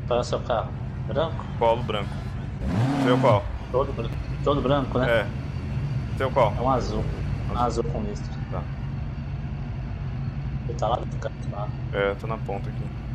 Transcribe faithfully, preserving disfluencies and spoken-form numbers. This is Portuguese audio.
Qual é o seu carro? Branco? Polo branco. Seu qual? Todo, bran- todo branco, né? É. Seu qual? É um azul. Um azul com listro. Tá. Ele tá lá do canto lá. É, tô na ponta aqui.